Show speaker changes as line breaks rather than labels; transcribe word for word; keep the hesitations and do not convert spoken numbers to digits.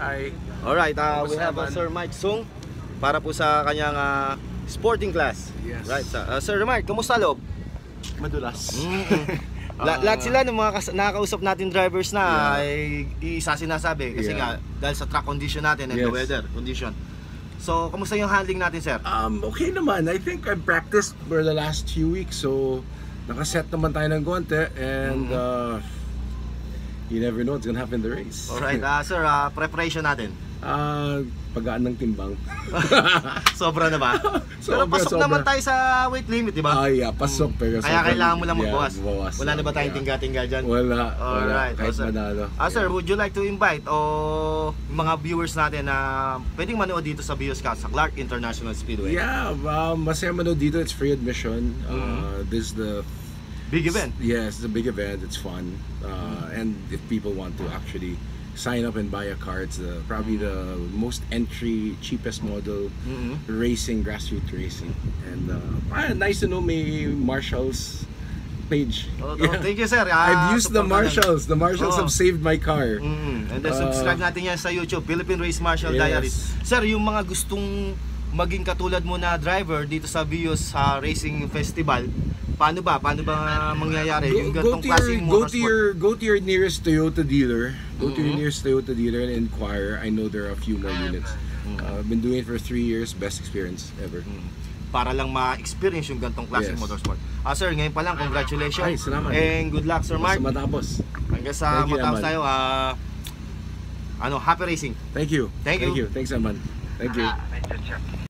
Hi.
Alright, uh, we
Kamusta
have uh,
naman?
Sir Mike Sung para po sa kanyang uh, sporting class.
Yes.
Right, sa- uh, Sir Mike, kamusta loob?
Madulas.
La- lahat sila ng mga kas- nakakausap natin drivers na
Yeah.
ay isa sinasabi kasi
Yeah.
nga dahil sa track condition natin and the
Yes.
weather condition. So, kamusta yung handling natin, sir?
Um, okay naman. I think I've practiced for the last few weeks. So, nakaset naman tayo ng konti. And uh, you never know what's gonna happen in the race.
Alright, uh, sir, uh, preparation natin.
Uh, pagaan ng timbang.
Sobra na ba? Pero
Sobra,
pasok
sobra.
naman tayo sa weight limit, di ba?
Ah, yeah, pasok. Pero
Kaya
sobrang-
kailangan mo lang
yeah,
magbawas.
bawas
Wala na
lang,
ba tayong
yeah.
tingga-tingga dyan?
Wala. Wala.
Alright,
Kahit
oh, sir.
manalo.
Ah, sir,
Yeah.
would you like to invite o mga viewers natin na pwedeng manood dito sa Biosca sa Clark International Speedway?
Yeah, um, masaya manood dito. It's free admission. Uh, this is the
Big event.
Yes, it's a big event. It's fun, uh, and if people want to actually sign up and buy a car, it's uh, probably the most entry, cheapest model
Mhm.
racing, grassroots racing. And uh, ah, nice to know may Marshalls page.
Oh, oh,
Yeah.
thank you, sir.
I've
Ah,
used the
supportan
Marshalls. The Marshalls
Oh.
have saved my car.
Mm, and then
Uh,
subscribe natin yan sa YouTube, Philippine Race Marshal
Yes.
Diaries. Sir, yung mga gustong maging katulad mo na driver dito sa Bios sa Racing Festival, paano ba? Paano ba mangyayari?
Go,
yung
go
ganitong
to your
klaseng
go to
motorsport?
your go to your nearest Toyota dealer. Go to your
Mhm.
nearest Toyota dealer and inquire. I know there are a few more units. Uh, I've been doing it for three years. Best experience ever.
Mm. Para lang ma-experience yung ganitong klaseng
Yes.
motorsport. Ah, sir, ngayon pa lang, congratulations.
Ay, salamat.
And good luck, Sir Mark.
Sa matapos.
Hanggang sa
Thank you
matapos
naman.
tayo, ah, ano, happy racing.
Thank you.
Thank you.
Thank you. Thanks, Aman. Thank you.
Ah, medyo check.